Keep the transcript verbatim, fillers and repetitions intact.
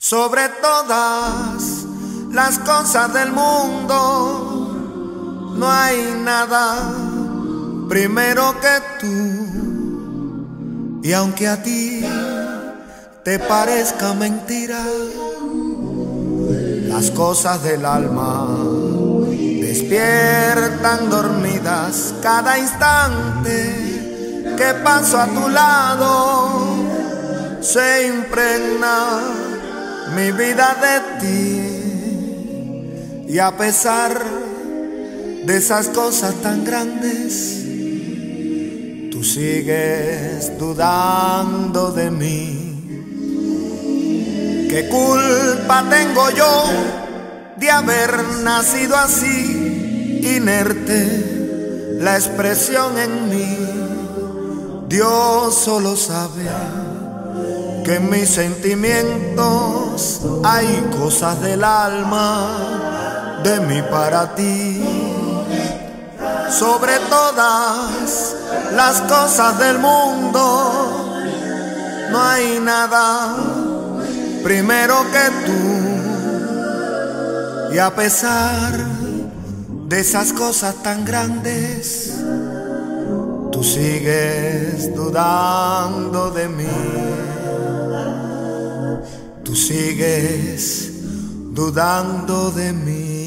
Sobre todas las cosas del mundo, no hay nada primero que tú. Y aunque a ti te parezca mentira, las cosas del alma despiertan dormidas cada instante que paso a tu lado. Se impregna mi vida de ti, y a pesar de esas cosas tan grandes, tú sigues dudando de mí. ¿Qué culpa tengo yo de haber nacido así, inerte la expresión en mí? Dios solo sabe que en mis sentimientos hay cosas del alma, de mí para ti. Sobre todas las cosas del mundo, no hay nada primero que tú. Y a pesar de esas cosas tan grandes, tú sigues dudando de mí. Tú sigues dudando de mí.